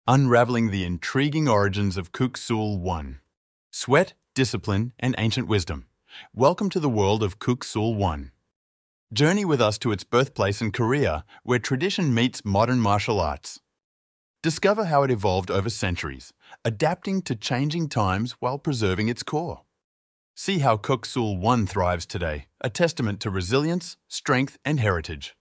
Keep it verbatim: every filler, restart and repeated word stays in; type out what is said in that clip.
unraveling the intriguing origins of Kuk Sool Won. Sweat, discipline, and ancient wisdom. Welcome to the world of Kuk Sool Won. Journey with us to its birthplace in Korea, where tradition meets modern martial arts. Discover how it evolved over centuries, adapting to changing times while preserving its core. See how Kuk Sool Won thrives today, a testament to resilience, strength, and heritage.